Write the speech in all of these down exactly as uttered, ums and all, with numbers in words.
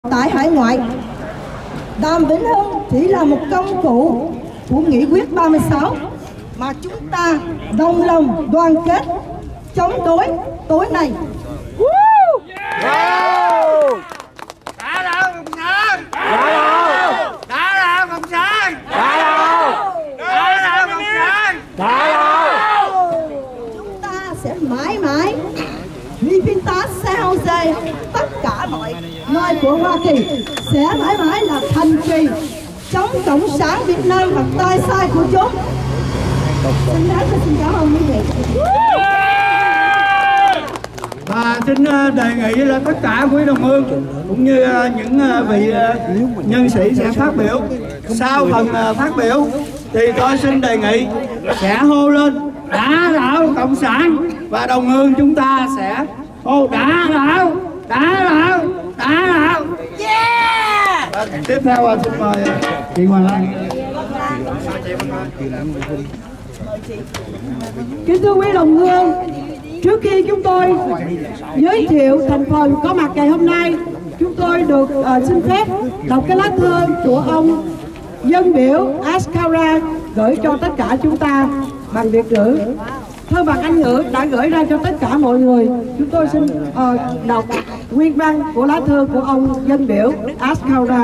tại hải ngoại. Đàm Vĩnh Hưng chỉ là một công cụ của nghị quyết ba mươi sáu mà chúng ta đồng lòng đoàn kết chống đối tối nay. Đã đâu Cộng sản! Đã đâu! Đã đâu Cộng sản! Đã đâu! Đã đâu Cộng sản! Đã đâu! Chúng ta sẽ mãi mãi Libertas San Jose, tất cả mọi nơi của Hoa Kỳ sẽ mãi mãi là thành trì chống cộng sản Việt Nam và tay sai của chúng. Xin đáng và xin cảm ơn quý vị. Và xin đề nghị là tất cả quý đồng hương cũng như những vị nhân sĩ sẽ phát biểu. Sau phần phát biểu thì tôi xin đề nghị sẽ hô lên đã đạo cộng sản, và đồng hương chúng ta sẽ hô đã đạo, đã đạo, đã đạo. Yeah! Và tiếp theo xin mời chị Hoàng Lan. Kính thưa quý đồng hương, trước khi chúng tôi giới thiệu thành phần có mặt ngày hôm nay, chúng tôi được uh, xin phép đọc cái lá thư của ông dân biểu Ascara gửi cho tất cả chúng ta bằng Việt ngữ. Thơ bằng Anh ngữ đã gửi ra cho tất cả mọi người. Chúng tôi xin uh, đọc nguyên văn của lá thư của ông dân biểu Ascara.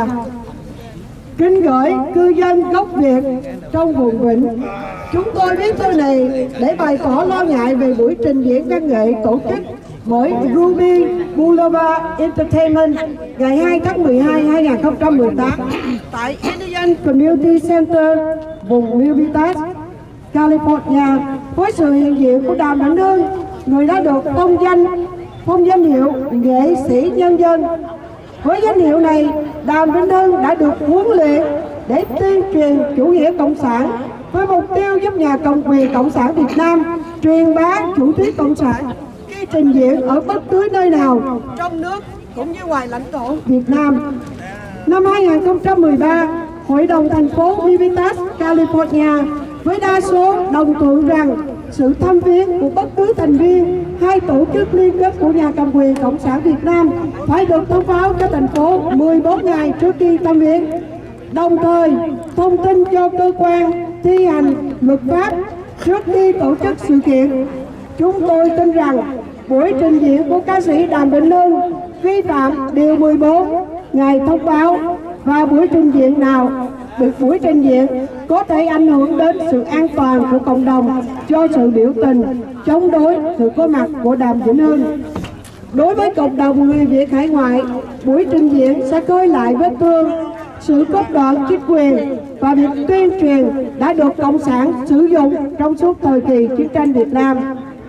Kính gửi cư dân gốc Việt trong vùng Vịnh, chúng tôi viết thư này để bày tỏ lo ngại về buổi trình diễn văn nghệ tổ chức bởi Ruby Boulevard Entertainment ngày hai tháng mười hai năm hai nghìn không trăm mười tám tại Indian Community Center, vùng Libertas, California, với sự hiện diện của Đàm Vĩnh Hưng, người đã được phong danh phong danh hiệu nghệ sĩ nhân dân. Với danh hiệu này, Đàm Vĩnh Hưng đã được huấn luyện để tuyên truyền chủ nghĩa cộng sản với mục tiêu giúp nhà cầm quyền cộng sản Việt Nam truyền bá chủ thuyết cộng sản khi trình diễn ở bất cứ nơi nào trong nước cũng như ngoài lãnh thổ Việt Nam. Năm hai nghìn không trăm mười ba, Hội đồng thành phố Libertas, California với đa số đồng thuận rằng sự thăm viếng của bất cứ thành viên hai tổ chức liên kết của nhà cầm quyền cộng sản Việt Nam phải được thông báo cho thành phố mười bốn ngày trước khi thăm viếng, đồng thời thông tin cho cơ quan thi hành luật pháp trước khi tổ chức sự kiện. Chúng tôi tin rằng buổi trình diễn của ca sĩ Đàm Vĩnh Hưng vi phạm điều mười bốn ngày thông báo, và buổi trình diễn nào được buổi trình diễn có thể ảnh hưởng đến sự an toàn của cộng đồng cho sự biểu tình chống đối sự có mặt của Đàm Vĩnh Hưng. Đối với cộng đồng người Việt hải ngoại, buổi trình diễn sẽ khơi lại vết thương, sự cốt đoạn chính quyền và việc tuyên truyền đã được cộng sản sử dụng trong suốt thời kỳ chiến tranh Việt Nam.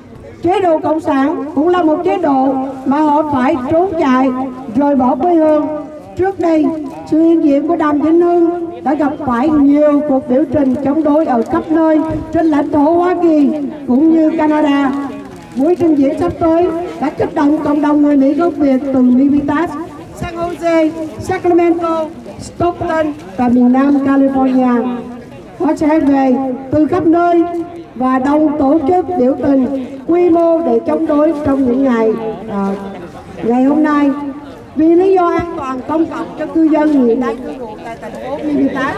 Chế độ cộng sản cũng là một chế độ mà họ phải trốn chạy rồi bỏ quê hương. Trước đây, sự hiện diện của Đàm Vĩnh Hưng đã gặp phải nhiều cuộc biểu tình chống đối ở khắp nơi trên lãnh thổ Hoa Kỳ cũng như Canada. Buổi trình diễn sắp tới đã kích động cộng đồng người Mỹ gốc Việt từ Libertas, San Jose, Sacramento, Stockton và miền Nam California. Họ sẽ về từ khắp nơi và đồng tổ chức biểu tình quy mô để chống đối trong những ngày à, ngày hôm nay. Vì lý do an toàn công cộng cho cư dân hiện đang cư ngụ tại thành phố Libertas.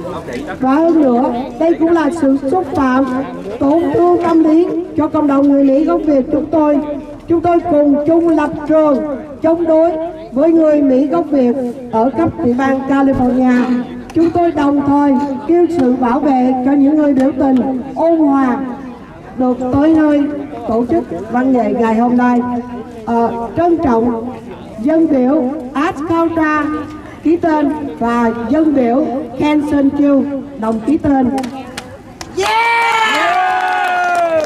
Và hơn nữa, đây cũng là sự xúc phạm, tổn thương tâm lý cho cộng đồng người Mỹ gốc Việt chúng tôi. Chúng tôi cùng chung lập trường chống đối với người Mỹ gốc Việt ở khắp địa bàn California. Chúng tôi đồng thời kêu sự bảo vệ cho những người biểu tình ôn hòa được tới nơi tổ chức văn nghệ ngày hôm nay. À, trân trọng dân biểu Ascara ký tên và dân biểu Kenson Q đồng ký tên. Yeah!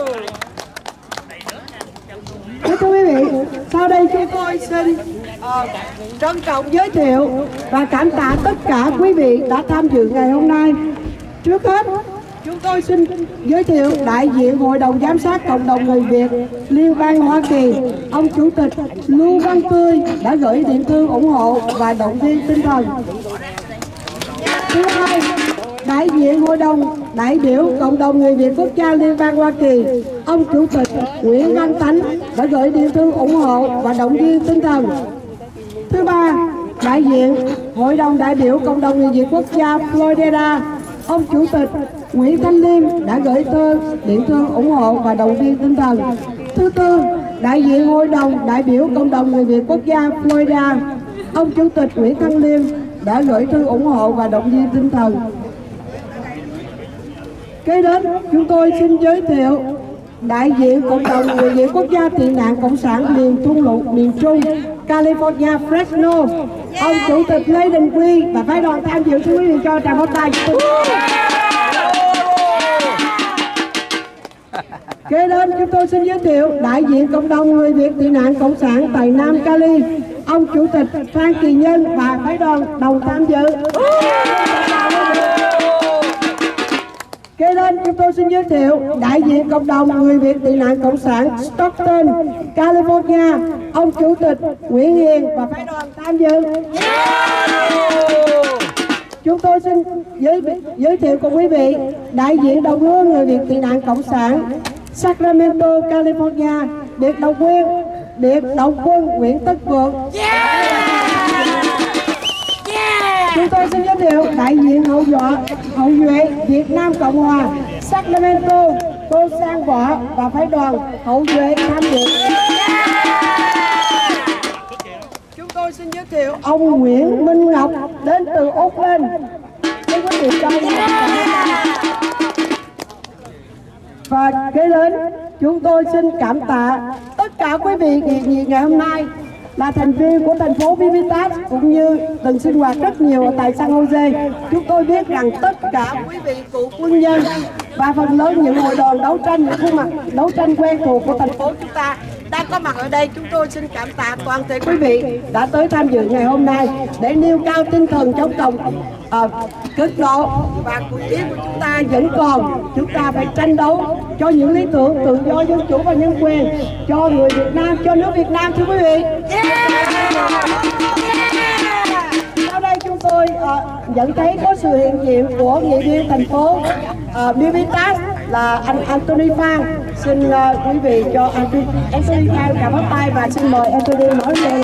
Thưa quý vị, sau đây chúng tôi xin uh, trân trọng giới thiệu và cảm tạ tất cả quý vị đã tham dự ngày hôm nay. Trước hết, chúng tôi xin giới thiệu đại diện Hội đồng Giám sát Cộng đồng Người Việt Liên bang Hoa Kỳ, ông Chủ tịch Lưu Văn Tươi đã gửi điện thư ủng hộ và động viên tinh thần. Thứ hai, đại diện Hội đồng đại biểu Cộng đồng Người Việt Quốc gia Liên bang Hoa Kỳ, ông Chủ tịch Nguyễn Văn Tánh đã gửi điện thư ủng hộ và động viên tinh thần. Thứ ba, đại diện Hội đồng đại biểu Cộng đồng Người Việt Quốc gia Florida, ông Chủ tịch Nguyễn Thanh Liêm đã gửi thơ điện thương ủng hộ và động viên tinh thần. Thứ tư, đại diện Hội đồng đại biểu Cộng đồng Người Việt Quốc gia Florida, ông Chủ tịch Nguyễn Thanh Liêm đã gửi thư ủng hộ và động viên tinh thần. Kế đến, chúng tôi xin giới thiệu đại diện Cộng đồng Người Việt Quốc gia tị nạn Cộng sản miền Trung lục miền Trung California Fresno, ông Chủ tịch Lê Đình Quy và phái đoàn tham dự. Xin quý vị cho tràng pháo tay. Kế đến, chúng tôi xin giới thiệu đại diện Cộng đồng Người Việt tị nạn Cộng sản tại Nam Cali, ông Chủ tịch Phan Kỳ Nhân và phái đoàn đồng tham dự. Kế đến, chúng tôi xin giới thiệu đại diện Cộng đồng Người Việt tị nạn Cộng sản Stockton, California, ông Chủ tịch Nguyễn Hiền và phái đoàn tham dự. Chúng tôi xin giới, giới thiệu cùng quý vị đại diện đồng hương Người Việt tị nạn Cộng sản Sacramento, California, Biệt Động Quân, Biệt Động Quân Nguyễn Tất Vượng. Chúng tôi xin giới thiệu đại diện hậu duệ hậu duệ Việt Nam Cộng Hòa Sacramento, Tô Sang Võ và phái đoàn hậu duệ tham dự. Chúng tôi xin giới thiệu ông Nguyễn Minh Ngọc đến từ Oakland. Xin quý vị cho và kế đến, chúng tôi xin cảm tạ tất cả quý vị ngày, ngày hôm nay là thành viên của thành phố Vivitas cũng như từng sinh hoạt rất nhiều ở tại San Jose. Chúng tôi biết rằng tất cả quý vị cựu quân nhân và phần lớn những hội đoàn đấu tranh, những khuôn mặt đấu tranh quen thuộc của thành phố chúng ta đang có mặt ở đây. Chúng tôi xin cảm tạ toàn thể quý vị đã tới tham dự ngày hôm nay để nêu cao tinh thần chống cộng uh, cực độ, và cuộc chiến của chúng ta vẫn còn. Chúng ta phải tranh đấu cho những lý tưởng tự do, dân chủ và nhân quyền cho người Việt Nam, cho nước Việt Nam, thưa quý vị. Sau đây chúng tôi uh, nhận thấy có sự hiện diện của nghị viên thành phố uh, Vivitas là anh Anthony Phan. Xin uh, quý vị cho Anthony, Anthony Phan cảm ơn tay và xin mời Anthony nói lên.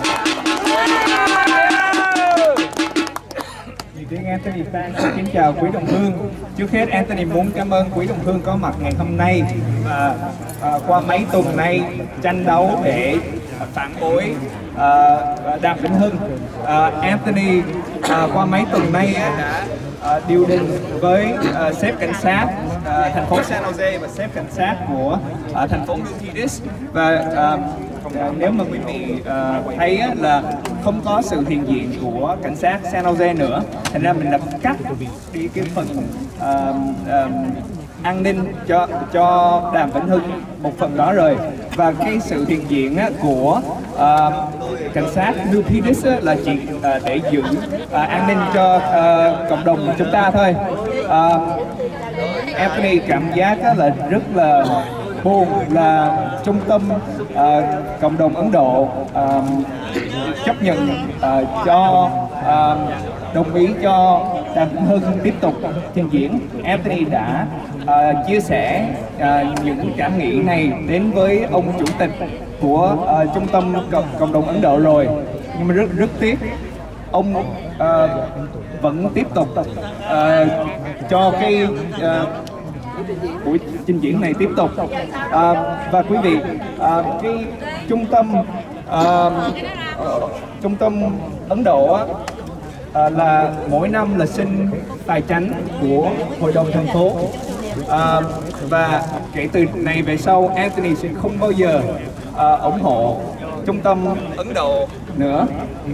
Riêng Anthony Phan xin kính chào quý đồng hương. Trước hết Anthony muốn cảm ơn quý đồng hương có mặt ngày hôm nay và à, qua mấy tuần nay tranh đấu để phản bội à, Đàm Vĩnh Hưng. À, Anthony à, qua mấy tuần nay đã à, điều đình với à, sếp cảnh sát à, thành phố San Jose và sếp cảnh sát của à, thành phố Milpitas, và à, À, nếu mà quý vị uh, thấy á, là không có sự hiện diện của cảnh sát San Jose nữa, thành ra mình đã cắt đi cái phần uh, uh, an ninh cho cho Đàm Vĩnh Hưng một phần đó rồi, và cái sự hiện diện á, của uh, cảnh sát Milpitas là chỉ uh, để giữ uh, an ninh cho uh, cộng đồng của chúng ta thôi. Uh, Anthony cảm giác á, là rất là buồn là trung tâm uh, cộng đồng Ấn Độ uh, chấp nhận uh, cho uh, đồng ý cho Đàm Vĩnh Hưng tiếp tục trình diễn. Anthony đã uh, chia sẻ uh, những cảm nghĩ này đến với ông chủ tịch của uh, trung tâm cộng, cộng đồng Ấn Độ rồi, nhưng mà rất rất tiếc ông uh, vẫn tiếp tục uh, cho cái uh, buổi trình diễn này tiếp tục. À, và quý vị, à, cái trung tâm à, trung tâm Ấn Độ á, à, là mỗi năm là xin tài chánh của hội đồng thành phố, à, và kể từ này về sau Anthony sẽ không bao giờ à, ủng hộ trung tâm Ấn Độ nữa.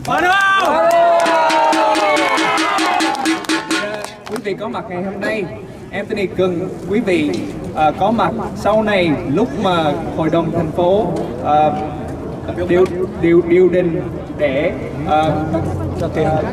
Quý vị có mặt ngày hôm nay, Anthony cần quý vị uh, có mặt sau này lúc mà hội đồng thành phố uh, điều điều điều đình để uh, uh,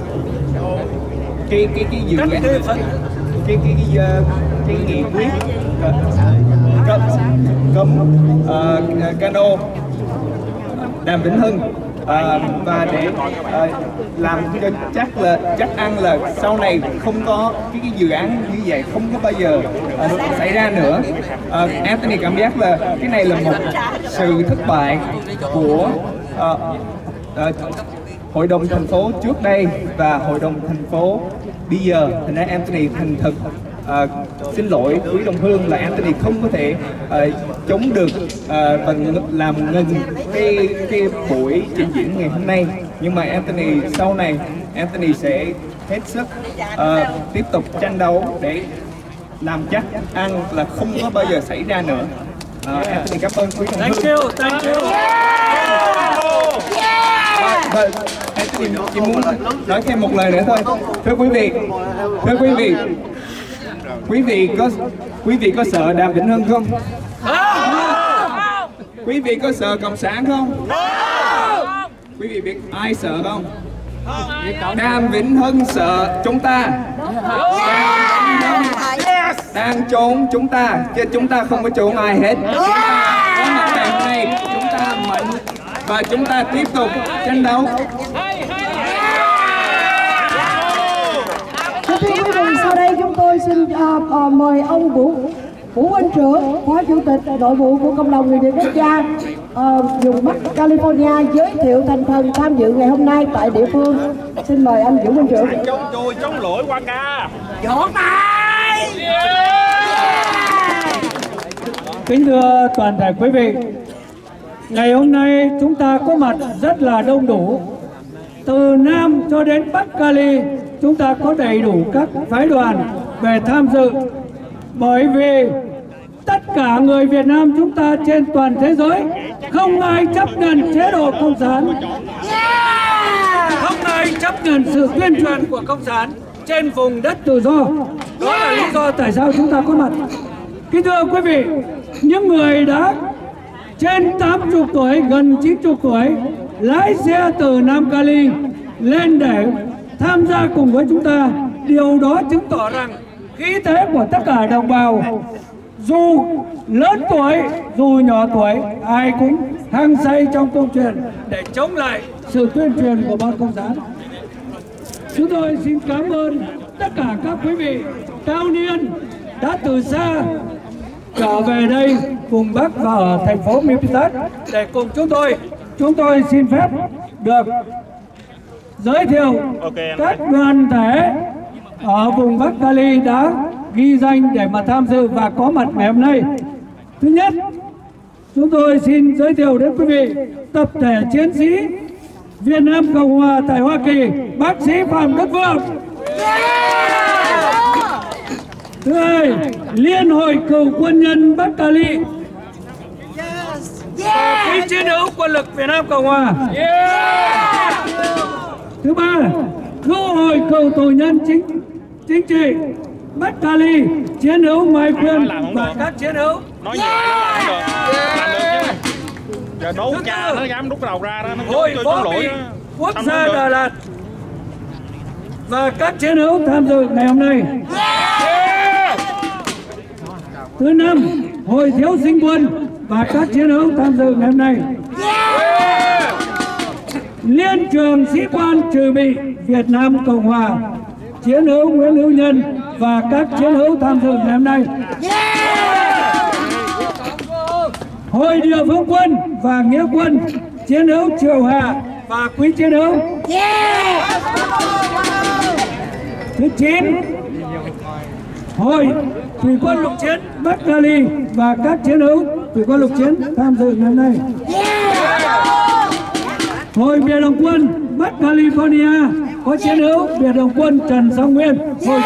cái cái cái dự án cái cái cái uh, cái nghị quyết uh, cấm cấm uh, cano Đàm Vĩnh Hưng. À, và để à, làm cho chắc là chắc ăn là sau này không có cái, cái dự án như vậy không có bao giờ à, xảy ra nữa. à, Anthony cảm giác là cái này là một sự thất bại của à, à, hội đồng thành phố trước đây và hội đồng thành phố bây giờ. Thành ra Anthony thành thực uh, xin lỗi quý đồng hương là Anthony không có thể uh, chống được uh, và làm ngừng cái cái buổi trình diễn ngày hôm nay. Nhưng mà Anthony sau này Anthony sẽ hết sức uh, tiếp tục tranh đấu để làm chắc ăn là không có bao giờ xảy ra nữa. Uh, Anthony cảm ơn quý đồng hương. Thank you, thank you. Và Anthony chỉ muốn nói thêm một lời nữa thôi. Thưa quý vị, thưa quý vị, quý vị có quý vị có sợ Đàm Vĩnh Hưng không? Quý vị có sợ Cộng sản không? Quý vị biết ai sợ không? Đàm Vĩnh Hưng sợ chúng ta. Đàm Vĩnh Hưng đang trốn chúng ta, chứ chúng ta không có trốn ai hết. Chúng ta có mặt ngày hôm nay, chúng ta mạnh và chúng ta tiếp tục tranh đấu. Thưa quý vị, sau đây chúng tôi xin uh, uh, mời ông Vũ Vũ Anh Trưởng, Phó Chủ tịch đội vụ của Cộng đồng Người Việt Quốc gia uh, vùng Bắc California giới thiệu thành phần tham dự ngày hôm nay tại địa phương. Xin mời anh Vũ Anh Trưởng. Chống cùi, chống lỗi qua ca. Vỗ tay! Kính thưa toàn thể quý vị, ngày hôm nay chúng ta có mặt rất là đông đủ. Từ Nam cho đến Bắc Cali, chúng ta có đầy đủ các phái đoàn về tham dự. Bởi vì tất cả người Việt Nam chúng ta trên toàn thế giới không ai chấp nhận chế độ Cộng sản, không ai chấp nhận sự tuyên truyền của Cộng sản trên vùng đất tự do. Đó là lý do tại sao chúng ta có mặt. Kính thưa quý vị, những người đã trên tám mươi tuổi, gần chín mươi tuổi lái xe từ Nam Cali lên để tham gia cùng với chúng ta, điều đó chứng tỏ rằng khí thế của tất cả đồng bào, dù lớn tuổi dù nhỏ tuổi, ai cũng hăng say trong tuyên truyền để chống lại sự tuyên truyền của bọn Cộng sản. Chúng tôi xin cảm ơn tất cả các quý vị cao niên đã từ xa trở về đây vùng Bắc và ở thành phố Milpitas để cùng chúng tôi. Chúng tôi xin phép được giới thiệu các đoàn thể ở vùng Bắc Cali đã ghi danh để mà tham dự và có mặt ngày hôm nay. Thứ nhất, chúng tôi xin giới thiệu đến quý vị tập thể chiến sĩ Việt Nam Cộng Hòa tại Hoa Kỳ, bác sĩ Phạm Đức Vượng. Thứ hai, Liên hội cựu quân nhân Bắc Cali, quỹ chiến hữu quân lực Việt Nam Cộng Hòa. Thứ ba, Cứu hội cựu tù nhân chính chính trị Bắc Cali, chiến hữu Mai Quyên và các chiến hữu. Nói nhiều yeah. Giờ nấu cha nó dám đút đầu ra đó, nó Hội Võ Bị Quốc gia Đà Lạt và các chiến hữu tham dự ngày hôm nay. Yeah. Thứ năm, Hội Thiếu sinh quân và các chiến hữu tham dự ngày hôm nay. Yeah. Liên trường sĩ quan trừ bị Việt Nam Cộng Hòa, chiến hữu Nguyễn Hữu Nhân và các chiến hữu tham dự ngày hôm nay. Yeah. Hội Địa phương quân và nghĩa quân, chiến hữu Triệu Hạ và quý chiến hữu. Yeah. Thứ chín, Hội Thủy quân lục chiến Bắc Cali và các chiến hữu Thủy quân lục chiến tham dự ngày hôm nay. Yeah. Hội Biệt động quân Bắc California có chiến hữu Biệt động quân Trần Song Nguyên. Hội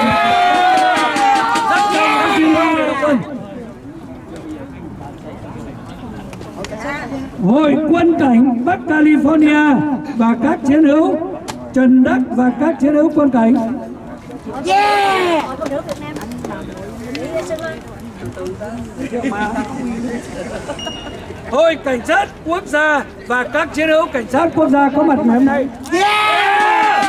Hội quân cảnh Bắc California và các chiến hữu Trần Đắc và các chiến hữu quân cảnh. Yeah. Hội cảnh sát quốc gia và các chiến hữu cảnh sát quốc gia có mặt ngày hôm nay. Yeah.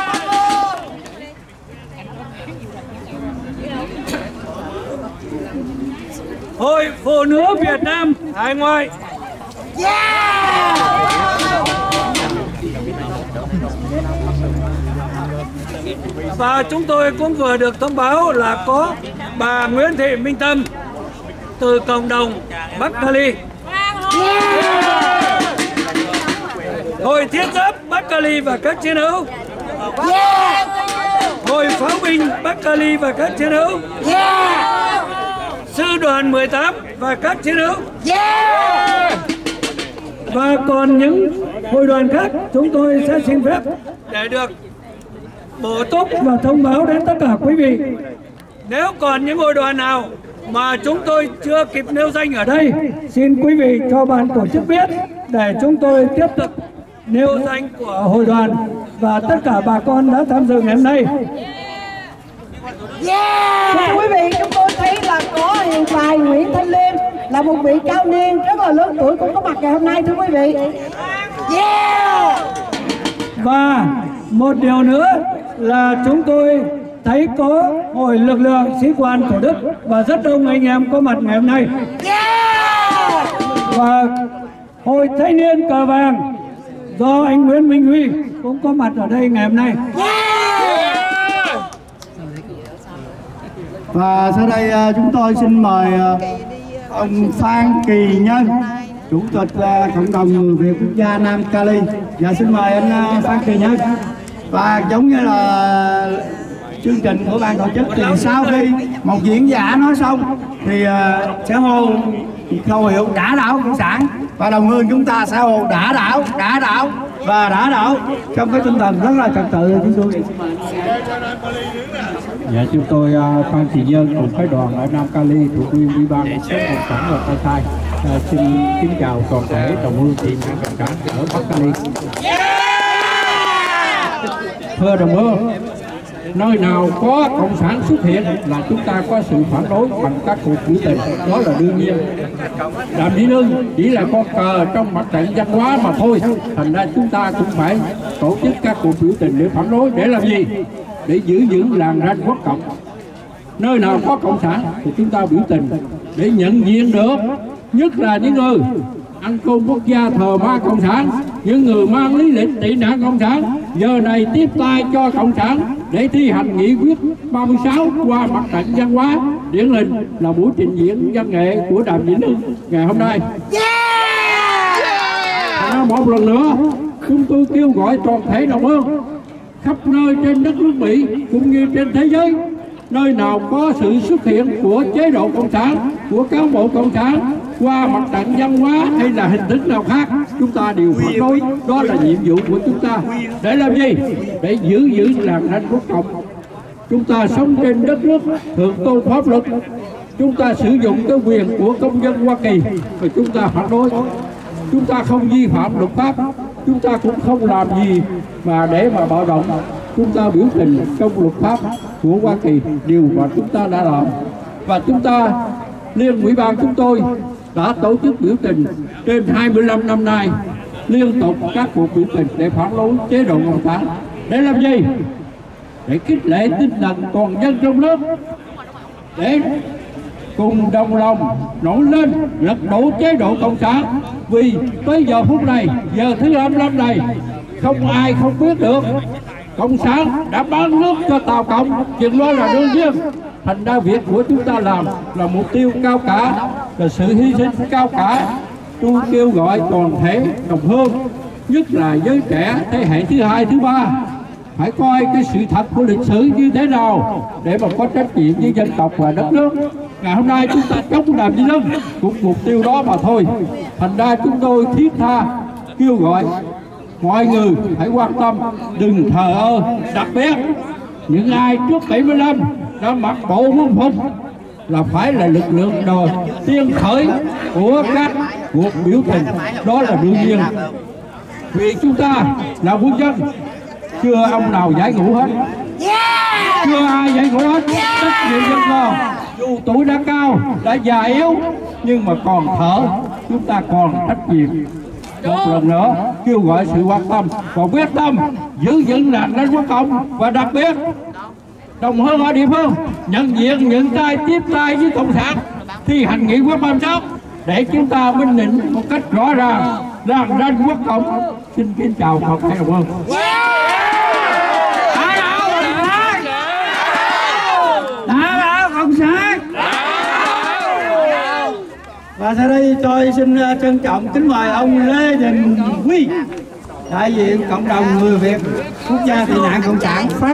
Hội phụ nữ Việt Nam hải ngoại. Yeah. Và chúng tôi cũng vừa được thông báo là có bà Nguyễn Thị Minh Tâm từ cộng đồng Bắc Cali. Yeah. Hội Thiết giáp Bắc Cali và các chiến hữu. Yeah. Hội Pháo binh Bắc Cali và các chiến hữu. Yeah. Sư đoàn mười tám và các chiến hữu. Yeah. Và còn những hội đoàn khác chúng tôi sẽ xin phép để được bổ túc và thông báo đến tất cả quý vị. Nếu còn những hội đoàn nào mà chúng tôi chưa kịp nêu danh ở đây, xin quý vị cho ban tổ chức biết để chúng tôi tiếp tục nêu danh của hội đoàn và tất cả bà con đã tham dự ngày hôm nay. Yeah. Thưa quý vị, chúng tôi thấy là có hiện tài Nguyễn Thanh Liêm là một vị cao niên rất là lớn tuổi cũng có mặt ngày hôm nay, thưa quý vị. Yeah. Và một điều nữa là chúng tôi thấy có hội lực lượng sĩ quan Thủ Đức và rất đông anh em có mặt ngày hôm nay. Yeah. Và hội thanh niên cờ vàng do anh Nguyễn Minh Huy cũng có mặt ở đây ngày hôm nay. Yeah. Và sau đây chúng tôi xin mời ông Phan Kỳ Nhân, Chủ tịch Cộng đồng Người Việt Quốc gia Nam Cali. Và xin mời anh Phan Kỳ Nhân. Và giống như là chương trình của ban tổ chức thì sau khi một diễn giả nói xong thì uh, sẽ hô khẩu hiệu đả đảo cộng sản và đồng hương chúng ta sẽ hô đả đảo, đả đảo và đả đảo trong cái tinh thần rất là trật tự. Chúng tôi dạ chúng tôi uh, Phan Thị Nhân cùng phái đoàn ở Nam Cali thuộc Liên ủy ban Quốc cộng sản và Tây Sai uh, xin kính chào toàn thể đồng hương chị em cộng sản ở Bắc Cali. Thưa đồng hương, nơi nào có cộng sản xuất hiện là chúng ta có sự phản đối bằng các cuộc biểu tình, đó là đương nhiên. Đàm Vĩnh Hưng chỉ là con cờ trong mặt trận văn hóa mà thôi, thành ra chúng ta cũng phải tổ chức các cuộc biểu tình để phản đối. Để làm gì? Để giữ vững làn ranh quốc cộng. Nơi nào có cộng sản thì chúng ta biểu tình để nhận diện được, nhất là những người ăn cơm quốc gia thờ ma cộng sản, những người mang lý lịch tị nạn cộng sản, giờ này tiếp tay cho cộng sản để thi hành nghị quyết ba mươi sáu qua mặt trận văn hóa. Điển hình là buổi trình diễn văn nghệ của Đàm Vĩnh Hưng ngày hôm nay. Yeah! Một lần nữa chúng tôi kêu gọi toàn thể đồng hương khắp nơi trên đất nước Mỹ cũng như trên thế giới, nơi nào có sự xuất hiện của chế độ cộng sản, của cán bộ cộng sản qua mặt trận văn hóa hay là hình thức nào khác, chúng ta đều phản đối. Đó là nhiệm vụ của chúng ta. Để làm gì? Để giữ giữ làn ranh quốc cộng. Chúng ta sống trên đất nước thượng tôn pháp luật, chúng ta sử dụng cái quyền của công dân Hoa Kỳ và chúng ta phản đối. Chúng ta không vi phạm luật pháp, chúng ta cũng không làm gì mà để mà bạo động. Chúng ta biểu tình trong luật pháp của Hoa Kỳ, điều mà chúng ta đã làm. Và chúng ta, Liên ủy ban chúng tôi đã tổ chức biểu tình trên hai mươi lăm năm nay, liên tục các cuộc biểu tình để phản đối chế độ cộng sản. Để làm gì? Để khích lệ tinh thần toàn dân trong nước, để cùng đồng lòng nổi lên lật đổ chế độ cộng sản. Vì tới giờ phút này, giờ thứ hai mươi lăm này, không ai không biết được cộng sản đã bán nước cho Tàu Cộng, chuyện đó là đương nhiên. Thành ra việc của chúng ta làm là mục tiêu cao cả, là sự hy sinh cao cả. Tôi kêu gọi toàn thể đồng hương, nhất là giới trẻ thế hệ thứ hai, thứ ba, phải coi cái sự thật của lịch sử như thế nào để mà có trách nhiệm với dân tộc và đất nước. Ngày hôm nay chúng ta chống Đàm Vĩnh Hưng cũng mục tiêu đó mà thôi. Thành ra chúng tôi thiết tha kêu gọi mọi người hãy quan tâm, đừng thờ ơ. Đặc biệt những ai trước bảy mươi lăm đã mặc bộ quân phục là phải là lực lượng đầu tiên khởi của các cuộc biểu tình, đó là đương nhiên. Vì chúng ta là quân dân, chưa ông nào giải ngũ hết, chưa ai giải ngũ hết. Tất nhiều dân còn dù tuổi đã cao, đã già yếu nhưng mà còn thở, chúng ta còn trách nhiệm. Một lần nữa kêu gọi sự quan tâm và quyết tâm giữ vững làn ranh quốc cộng, và đặc biệt đồng hương ở địa phương nhận diện những tay tiếp tay với cộng sản thi hành nghị quyết ba mươi sáu để chúng ta minh định một cách rõ ràng làn ranh quốc cộng. Xin kính chào toàn thể đồng hương. Đả đảo cộng sản. Và sau đây tôi xin trân trọng kính mời ông Lê Đình Huy, đại diện cộng đồng người Việt quốc gia tị nạn cộng sản phát